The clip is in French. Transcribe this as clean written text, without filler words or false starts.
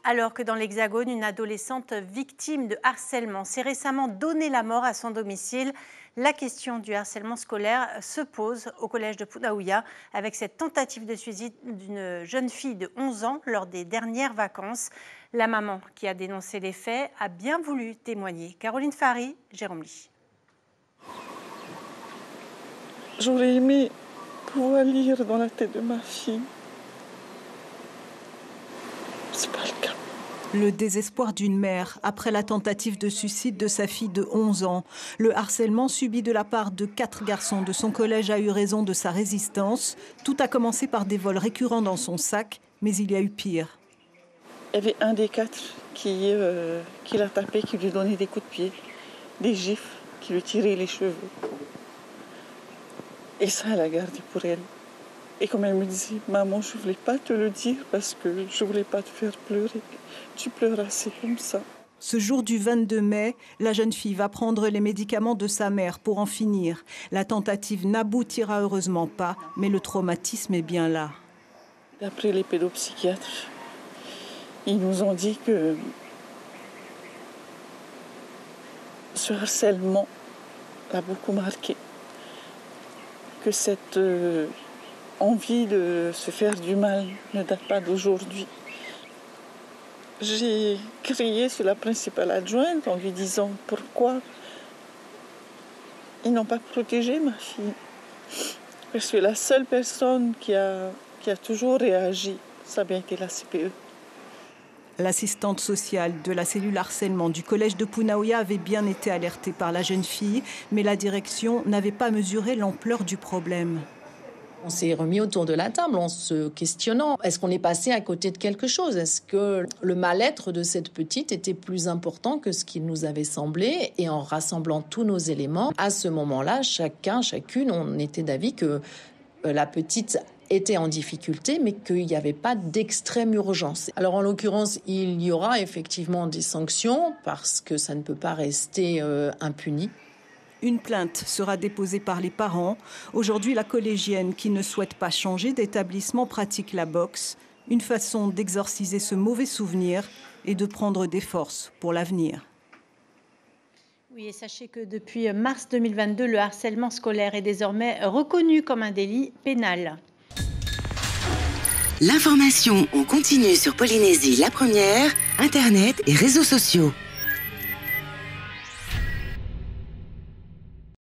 Alors que dans l'Hexagone, une adolescente victime de harcèlement s'est récemment donné la mort à son domicile, la question du harcèlement scolaire se pose au collège de Punaouia avec cette tentative de suicide d'une jeune fille de 11 ans lors des dernières vacances. La maman qui a dénoncé les faits a bien voulu témoigner. Caroline Fary, Jérôme Ly. J'aurais aimé pouvoir lire dans la tête de ma fille. C'est pas le cas. Le désespoir d'une mère après la tentative de suicide de sa fille de 11 ans. Le harcèlement subi de la part de 4 garçons de son collège a eu raison de sa résistance. Tout a commencé par des vols récurrents dans son sac, mais il y a eu pire. Il y avait un des 4 qui l'a tapé, qui lui donnait des coups de pied, des gifles, qui lui tirait les cheveux. Et ça, elle a gardé pour elle. Et comme elle me disait, maman, je ne voulais pas te le dire parce que je ne voulais pas te faire pleurer. Tu pleures assez comme ça. Ce jour du 22 mai, la jeune fille va prendre les médicaments de sa mère pour en finir. La tentative n'aboutira heureusement pas, mais le traumatisme est bien là. D'après les pédopsychiatres, ils nous ont dit que ce harcèlement l'a beaucoup marqué. Que cette envie de se faire du mal ne date pas d'aujourd'hui. J'ai crié sur la principale adjointe en lui disant pourquoi ils n'ont pas protégé ma fille. Parce que la seule personne qui a toujours réagi, ça a bien été la CPE. L'assistante sociale de la cellule harcèlement du collège de Punaouia avait bien été alertée par la jeune fille, mais la direction n'avait pas mesuré l'ampleur du problème. On s'est remis autour de la table en se questionnant. Est-ce qu'on est passé à côté de quelque chose? Est-ce que le mal-être de cette petite était plus important que ce qu'il nous avait semblé? Et en rassemblant tous nos éléments, à ce moment-là, chacune, on était d'avis que la petite était en difficulté, mais qu'il n'y avait pas d'extrême urgence. Alors en l'occurrence, il y aura effectivement des sanctions parce que ça ne peut pas rester impuni. Une plainte sera déposée par les parents. Aujourd'hui, la collégienne qui ne souhaite pas changer d'établissement pratique la boxe, une façon d'exorciser ce mauvais souvenir et de prendre des forces pour l'avenir. Oui, et sachez que depuis mars 2022, le harcèlement scolaire est désormais reconnu comme un délit pénal. L'information en continu sur Polynésie la première, Internet et réseaux sociaux.